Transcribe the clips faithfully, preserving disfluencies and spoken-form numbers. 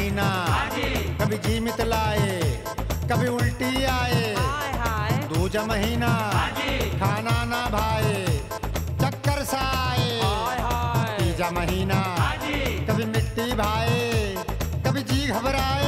महीना कभी जी मितलाए कभी उल्टी आए, दूजा महीना खाना ना भाए चक्कर सा आए, तीजा महीना कभी मिट्टी भाए कभी जी घबराए।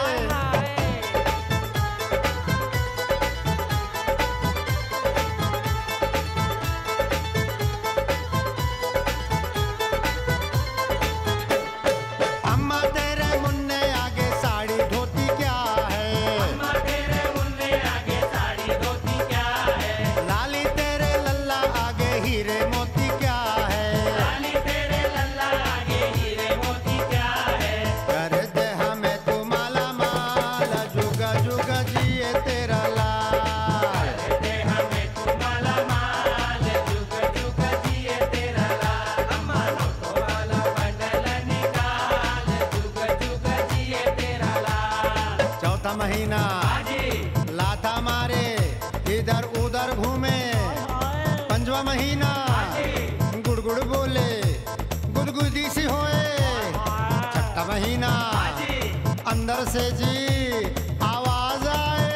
महीना लाथा मारे इधर उधर घूमे, पंजवा महीना गुड़गुड़ बोले गुदगुदी सी होए, छठा महीना अंदर से जी आवाज आए।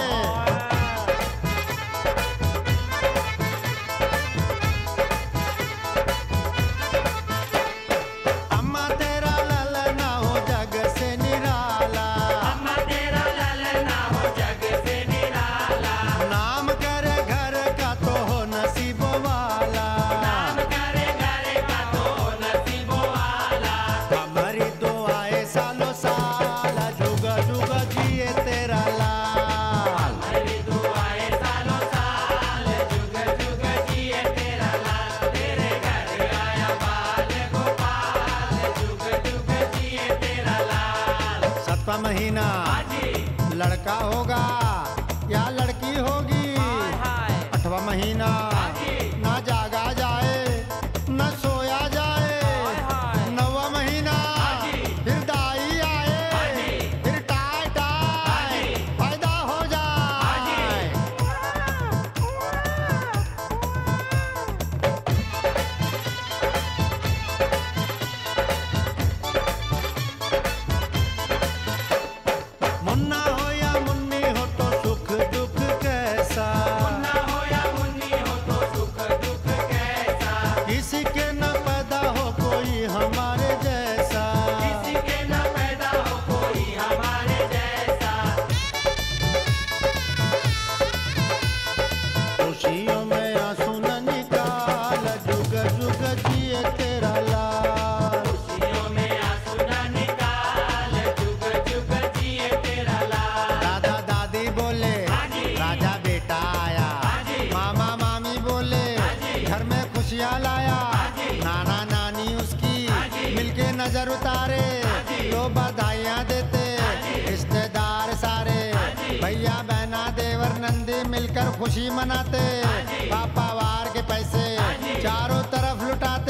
अम्मा तेरा ललना हो जग से निराला, महीना लड़का होगा या लड़की होगी, आठवां महीना ना जागा जाए ना सोया जाए, नौवां महीना फिर दाई आए फिर टाई टाई पैदा हो जाए। मुन्ना हो या मुन्नी हो तो सुख दुख कैसा, मुन्ना हो या मुन्नी हो तो सुख दुख कैसा, किसी के न पैदा हो कोई हमारे जैसा, किसी के न पैदा हो कोई हमारे जैसा। खुशियों में आंसू न निकाल जुग जुग जिए तेरा लाल, खुशियों में आंसू न निकाल जुग जुग जिए तेरा लाल। दादा दादी बोले राजा बेटा आया, मामा मामी बोले घर में खुशियाँ लाया, नाना नानी उसकी मिलके नजर उतारे, लो बधाइयाँ देते रिश्तेदार सारे, भैया बहना देवर नंदी मिलकर खुशी मनाते, पापा वार के पैसे चारों तरफ लुटाते।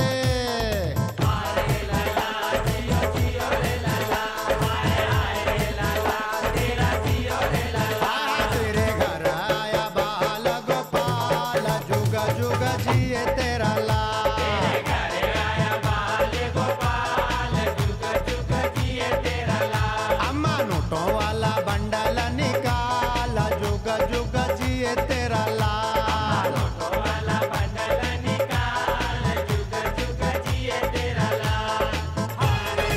तेरे घर आया बाल गोपाल जुग जुग जिए तेरा लाल, तेरे घर आया बाल गोपाल जुग जुग जिए तेरा लाल। अम्मा नोटों वाला बंडल निकाल जुग जुग जिए तेरा लाल, नोटों वाला बंडल निकाल जुग जुग जिए तेरा लाल। हाय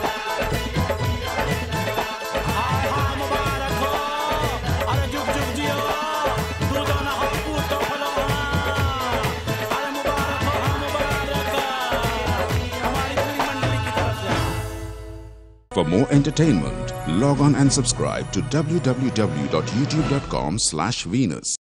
हाय मुबारक हो, अरे जुग जुग जियो, दूधो ना हो पूतो फलो, अरे मुबारक हो, हाँ मुबारक हमारी पूरी मंडली की तरफ से। For more entertainment, log on and subscribe to w w w dot youtube dot com slash Venus.